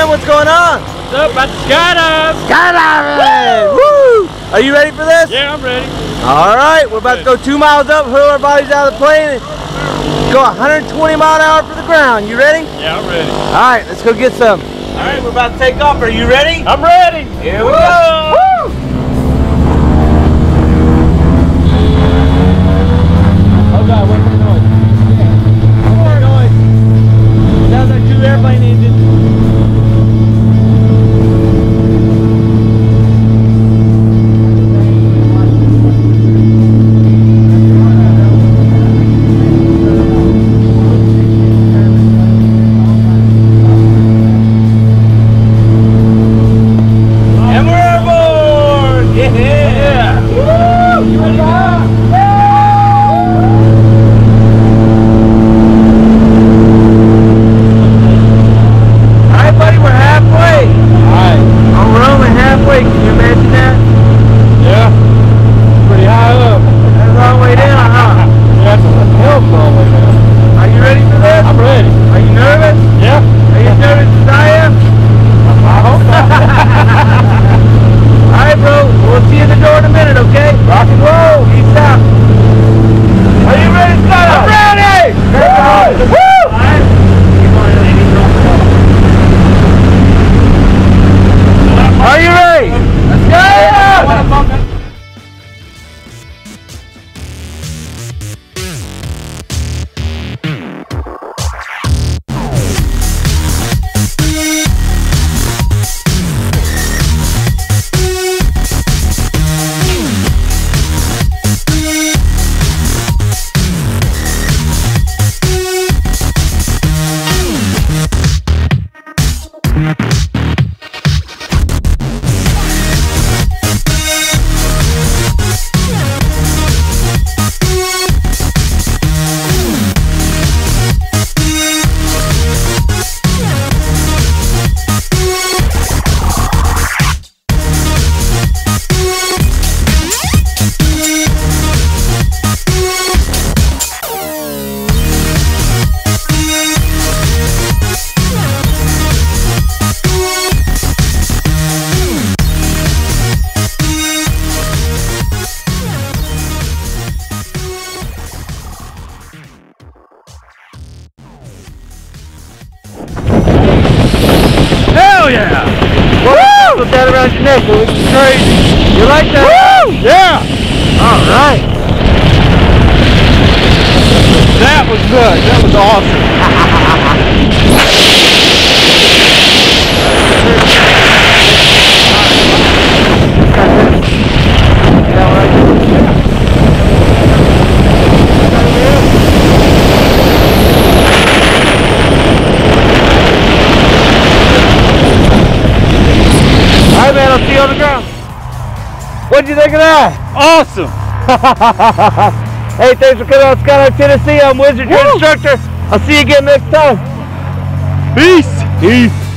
man, what's going on? What's up? About to skydive. Skydiving! Woo! Are you ready for this? Yeah, I'm ready. All right, we're about to go 2 miles up, hurl our bodies out of the plane, and go 120 mile an hour for the ground. You ready? Yeah, I'm ready. All right, let's go get some. All right, we're about to take off. Are you ready? I'm ready. Here we go. Woo! Oh God, what's the noise? What's that noise? Sounds like 2 airplane engines. Hell yeah! Woo! Put that around your neck, boy. It's crazy. You like that? Woo! Yeah! All right. That was good. That was awesome. Alright, man, I'll see you on the ground. What'd you think of that? Awesome. Hey, thanks for coming out to Skydive, Tennessee. I'm Wizard, your instructor. I'll see you again next time. Peace. Peace.